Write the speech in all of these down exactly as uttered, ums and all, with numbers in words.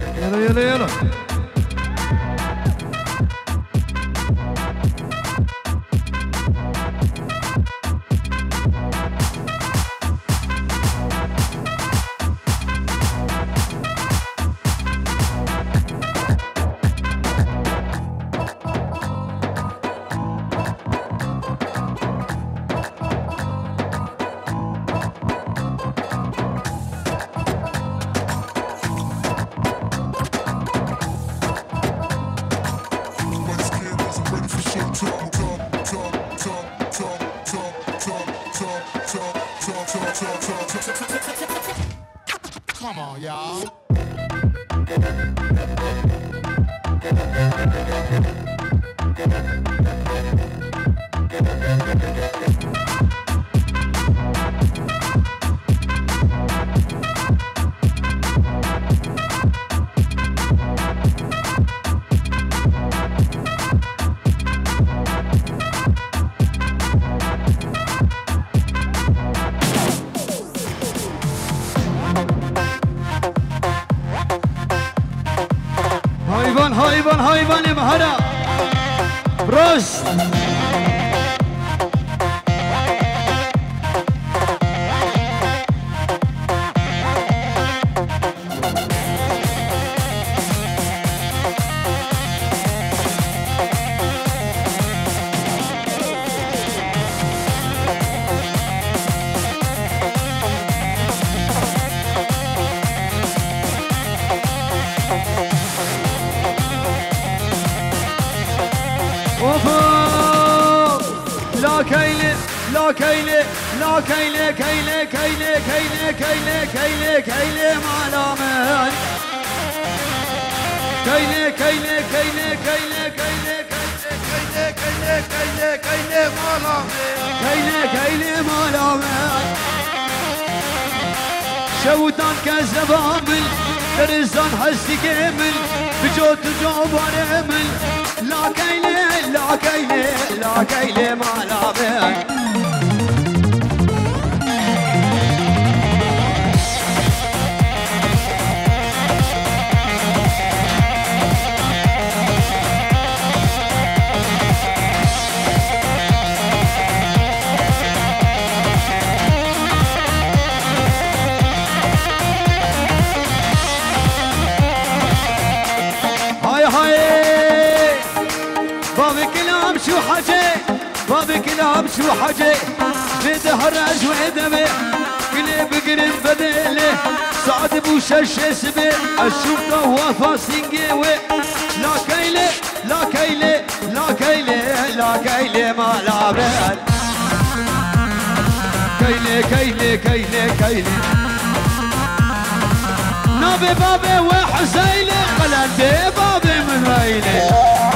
يلا يلا يلا Come on, y'all. هايبان هايبان هايبان مهرا بروس لا كيلة لا كيلة لا كيلة كيلة كيلة كيلة كيلة كيلة كيلة معلامة كيلة كيلة كيلة كيلة كيلة كيلة كيلة كيلة كيلة معلامة كيلة كيلة معلامة شوتان كزبابل درزان حسي كامل بجوت جواب ورمل لا كيلة لا كيلة لا كيلة معلامة هاي هاي بابي كلام شو حجي بابي كلام شو حجي بدهرج ودمي قلب قرب بديله صعد بوشش اسمي اشوف وفا سنجيوي لا كيله لا كيله لا كيله لا كيله ما لا بال كيله كيله كيله كيله نبي بابي وحسينه قلندي بابي من وينه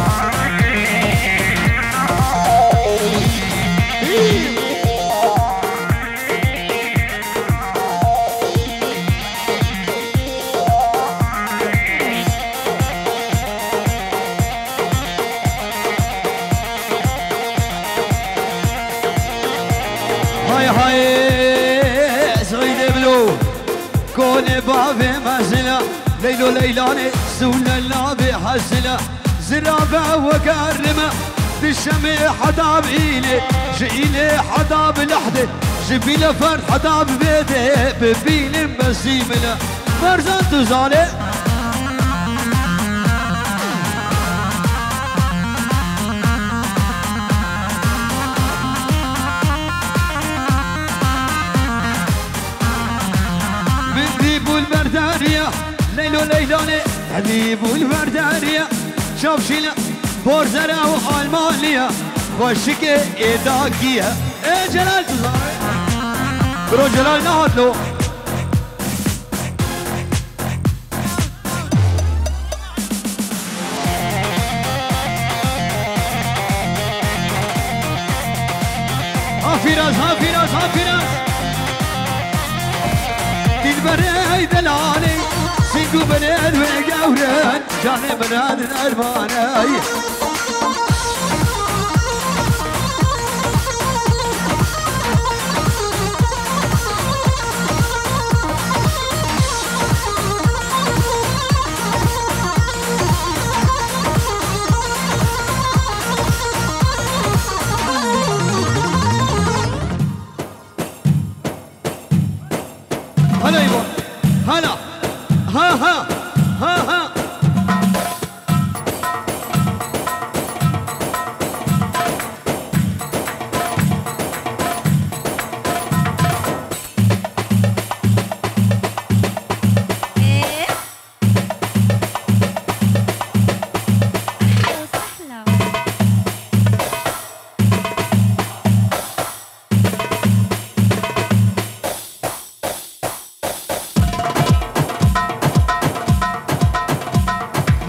هاي هاي صغير بلو كون بابي مزلا ليلو ليلاني سولا اللابي حزلا زرابة وكرمة بالشمي حداب إيلي جئيلي حداب لحدي جبيلة فرد حداب بيدي ببيلي مسيمنا مرزان تزالي من ذيب البردارية ليلو ليلاني حبيب البردارية شوف شيلا بورزرا وألمانيا وشكي إيداكيا إيه جلال تزاري برو جلال نهضلو ها فراس ها فراس ها فراس دلبري دلالي سيقو بناد وقورن جاني بناد الأرماني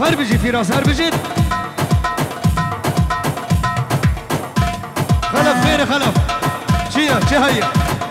هر بجي في راس هر بجي خلف غير خلف شيا شهية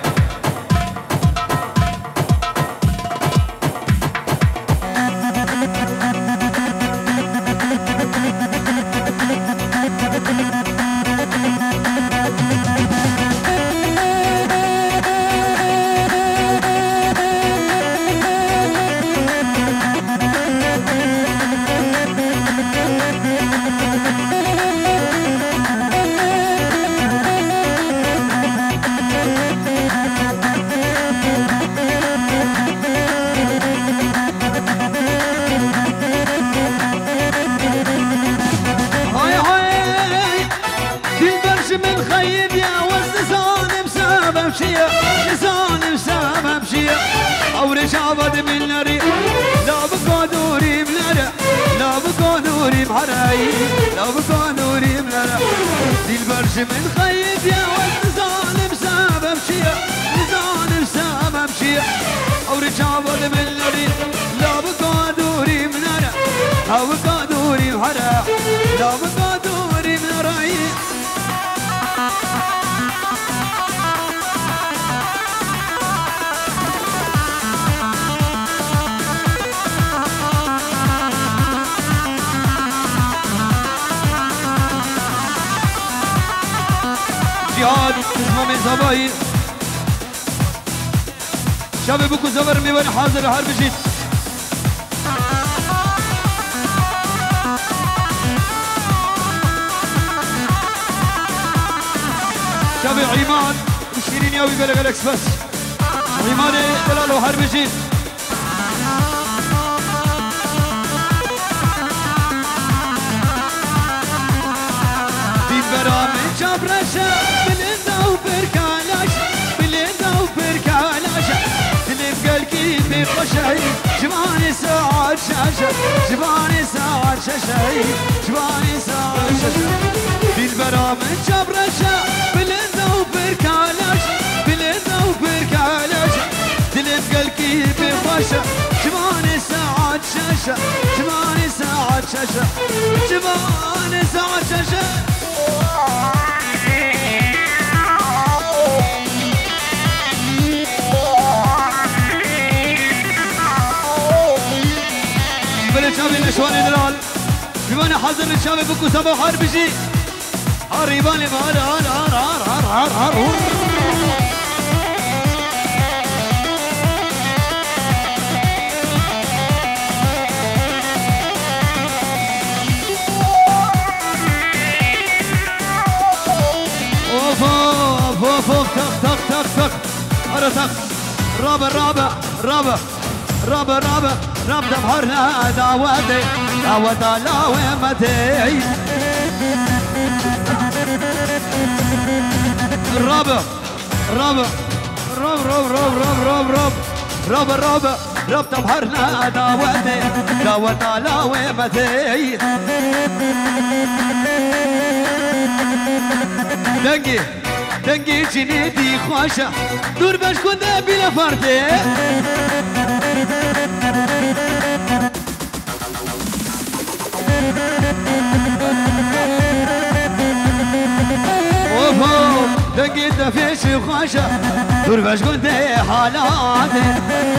شعبد من ناري لا بقدوري منارا لا بقدوري محراي لا بقدوري منارا دي البرش من خيب يا ولد ظالم ساب امشي ظالم ساب امشي اوري شعبد من ناري لا بقدوري منارا لا بقدوري محرا لا بقدوري مناراي جهاد اسمه من زباين شباب بكو زبر ميوان حاضر هر بجيت شباب عماد وشيرين ياوي بلغ الاكسبرس عماد دلالو هر بجيت دين برامي جابرشا بلندا وبركالاش بلندا وبركالاش تلف قلبي بخشعي جباني ساعة شاشة جباني ساعة شاشة جباني ساعة شاشة دين برامي جابرشا بلندا وبركالاش بلندا وبركالاش تلف قلبي بخشع جباني ساعة شاشة جباني ساعة شاشة جباني ساعة شاشة شابي نشوان دلال بيباني حاضر الشابي بكو سبا حار بجي هاريباني بهار هار هار هار هار هار هار اوف اوف اوف اوف تق تق تق تق هرا تق رابع رابع رابع رابع رابع رب دمهرنا دعوتي دعوة الله ومتي الرابع رابع رب رب رب رب رب رب رب رب رب دمهرنا دعوتي دعوة الله ومتي دنگي دنگي جنيدي خوشة دور باش كنت بلا فردي اوه دقيت فيش خوشة دور باش كنت حالاتي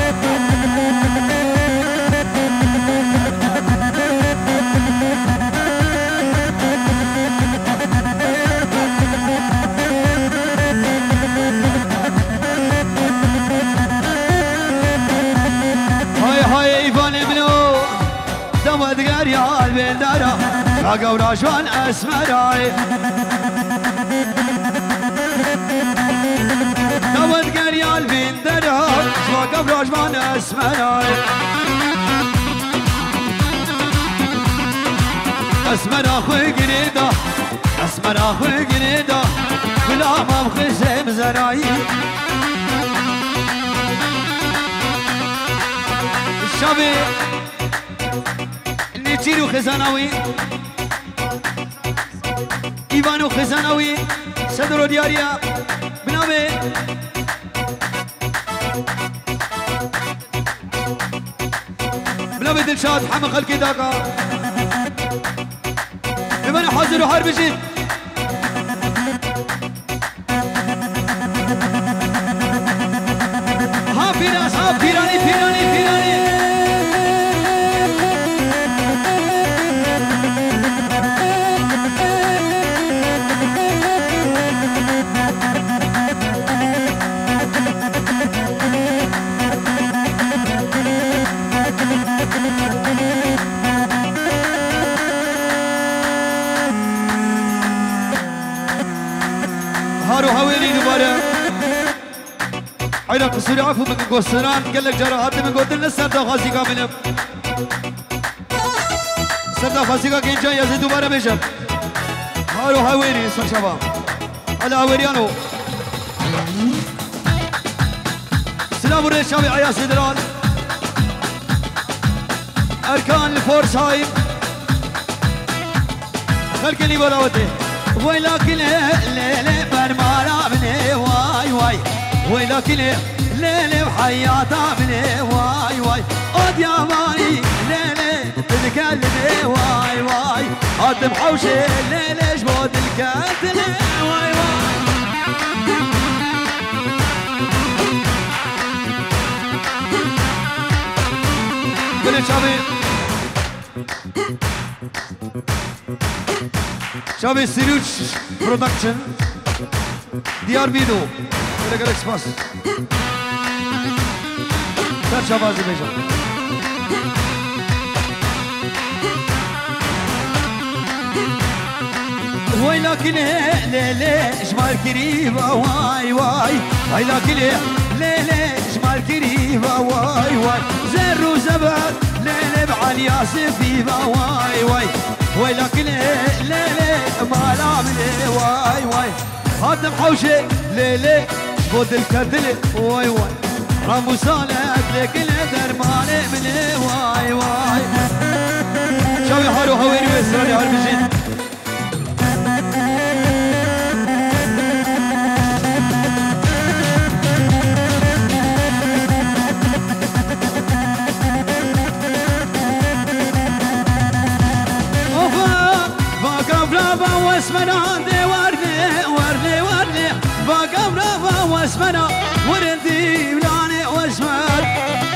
يا البندرة يا قوراشوان اسمراي دود قريا البندرة يا قوراشوان اسمراي اسمر اخوي قريدة اسمر اخوي قريدة بلا ما بخزم زراي الشابي نيتشيرو خزانوي ايوانو خزانوي صدرو دياريا بنابي بنابي دلشاد حمق الكداكا لمن حاضر وحرب جيت ها فراس ها فيراني فيراني فيراني هارو هاويلي دوباره عينك قصوري عفو من قوسران قال لك جراحات من قوت لنا سردا خاسيقا منهم سردا خاسيقا كين جاي يزيد دوباره بيشم هارو هاويلي سر شباب على هاويليانو سلام الرشاوي عيا سدران أركان الفورس هاي خلقني براوته ويلك ليلة برمارا مني واي واي ويلك ليلة وحياتا مني واي واي قد يا ماني ليلة تتكلمي واي واي قد محوشي ليلة جبود الكتل واي واي قولي شابي شابي سيروش برودكشن ديار بيدو كده كده اكسباس سر شابازي بيجا ويلك ليه ليه ليه جمال كريبة واي واي ويلك ليه ليه ليه جمال كريبة واي واي زر وزبد ليه بعلي ياسفيبة واي واي ويلك ليه ليه ليه ما لامني واي واي هاد محوشي ليه ليه بود الكدلي واي واي رامو صالح لك درماني مني واي واي شاوي حارو هويري ويسراني عربي جيد واسمنا دي وردي وردي وردي باقا برافا واسمنا وردي ولاني واسمر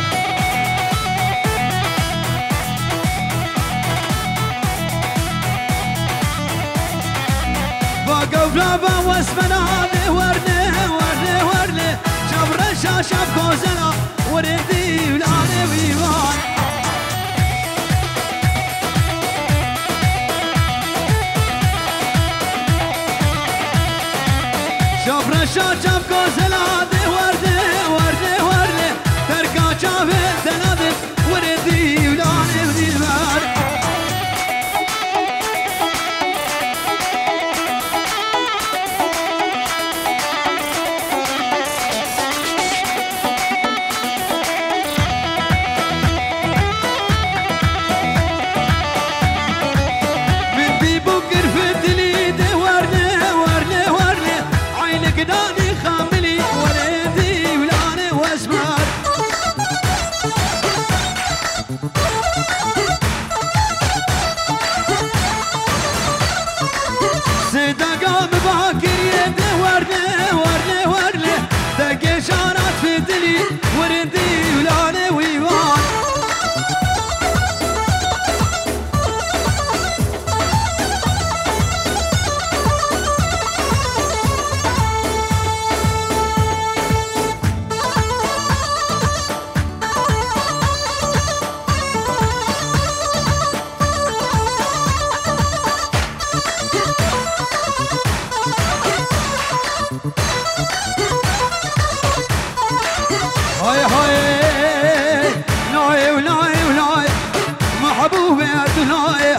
باقا برافا واسمنا دي وردي وردي وردي جبر الشاشة بكوزنا وردي ولاني ويوان شبر الشاشة بكوزنا دي وردي وردي وردي تركا شافي تنادي وردي ولاني وديبار من بيبكر في الدلي دي وردي وردي وردي عينك داني خاملي وردي ولاني واسمر صدقا بباكر يدي وردي وردي وردي دقي شارات في دلي وردي ولاني ويوان هاي هاي ناي وناي وناي محبوبي ناي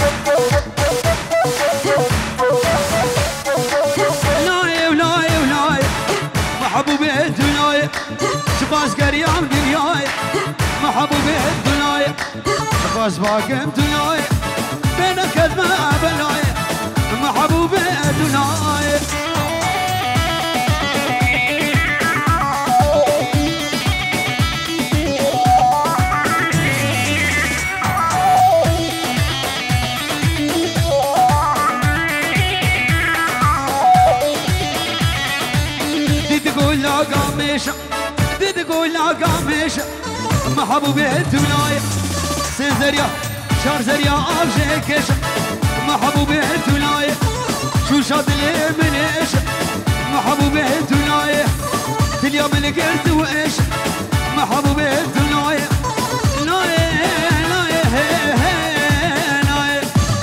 ناي وناي وناي محبوبي ناي شباس قريام دنياي محبوبي ناي شباس باقم دنياي بينك ما بناي محبوبي ناي مش محبوبة تولاي سيزريا شار زريا عبجي كش محبوبة تولاي شو شاد لي من إيش محبوبة تولاي تليا من قرت وإيش محبوبة تولاي لاي لاي هي هي لاي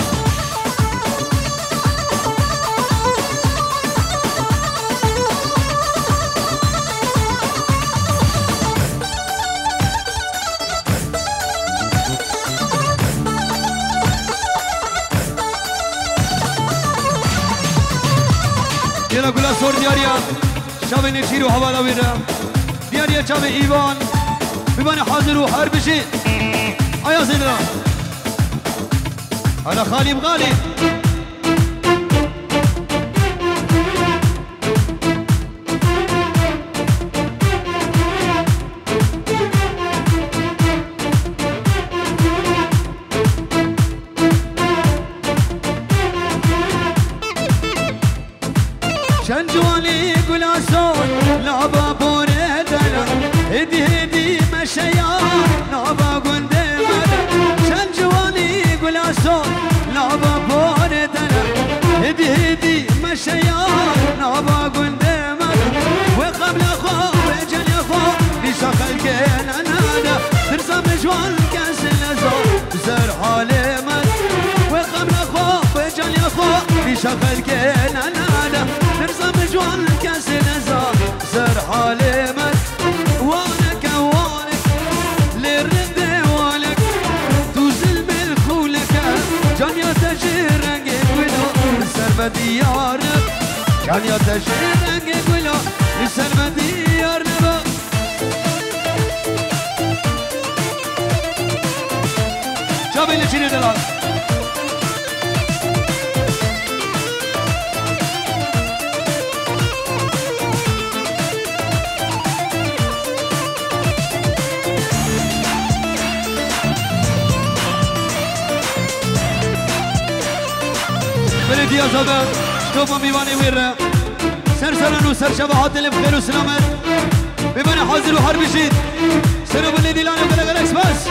يلا كلا صور دياريا شابي نشيرو حوالا بينا دياريا شابي إيوان بيبان حاضر وحرب شيء أيا زيننا أنا خالي بغالي شنجواني قول عصون لا بابور دلا هدي هدي مشيار لا باقون دملا شنجواني قول عصون لا بابور دلا هدي هدي مشيار لا باقون دملا وقبل اخو وجل اخو لشغل كان انا ترسم جوان كاس النزار زر حالي مد وقبل اخو وجل اخو لشغل كان انا ترسم جوان كاس النزار زر حالي مد وانك وانك للرد والك توزل بالخولك جان يا تجير رنقك ولو السربة ديارك جان يا تجير رنقك ولو السربة ديارك شابي اللي شيري دلال بلدية زبا شوفوا بيباني ويرا سر سرن وسر شبهات اللي بخير وسلامات بيباني حاضر وحرب شيد سروا بلدي لاني وقلق الاكس بس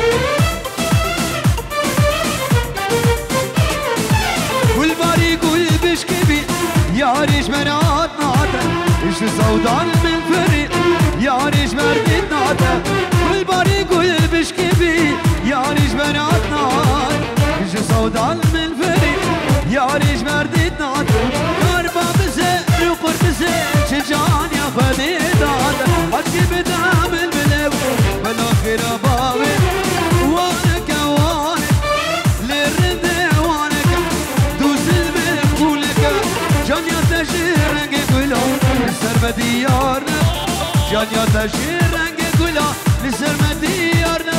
والباري قول بشكبي يا ريش مرات ناتا ايش صودان من فريق يا ريش مردت ناتا والباري قول بشكبي يا ريش مرات ناتا ايش صودان من فريق يا ريش مردت ناتا كاربا بزير وقر بزير شجان يا خدي داتا حكي بدعم البلو بالاخير بابي وانك وانك للرد وانك دوزل بقولك جان يا تشير رنقك ولا لسر ديارنا جان يا تشير رنقك ولا لسر ديارنا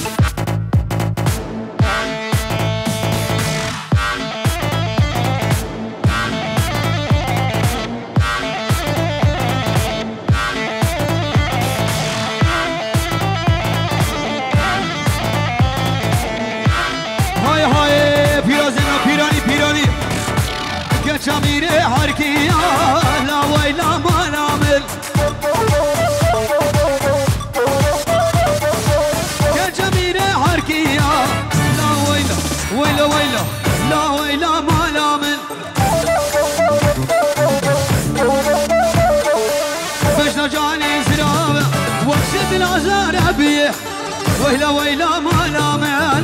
شميري حركي لا ويلا ما نعمل يا جميري حركي لا ويلا ويلا ويلا لا ويلا ما نعمل باش نجاني زرابة وقشة العزارة بيه ويلا ويلا ما نعمل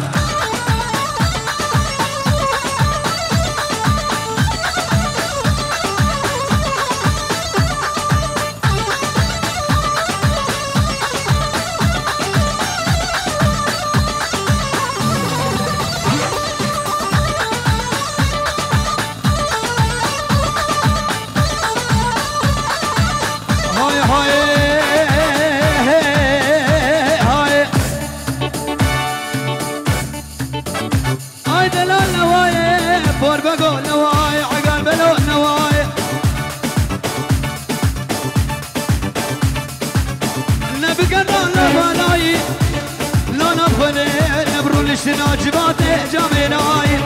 ناجباتي جاميناي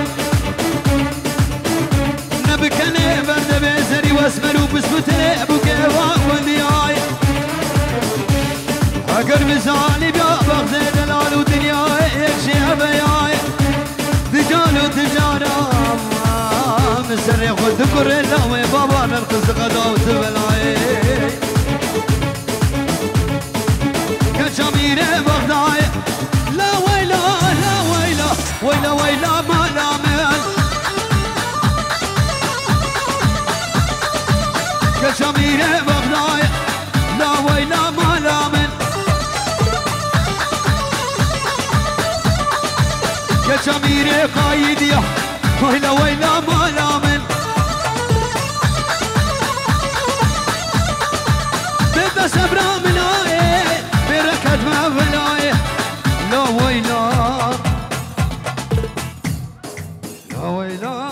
نبكني برد بزري واسمر وبسمتني ابو كيوا ولياي قرب زالي بيا بغداد دلال ودنيا يكشي بياي دجال وتجارة مسري خد ذكر اللوي بابا نرقص غدا وتبلاي كشميرة بغداي لا ويلا لا ويلا ويلا ويلا ما نامل كشميرة بغداي لا ويلا ما نامل كشميرة قايد يا ويلا ويلا ما نامل بدأ سبرا ملاي بركة ما بلاي لا ويلا لا ويلا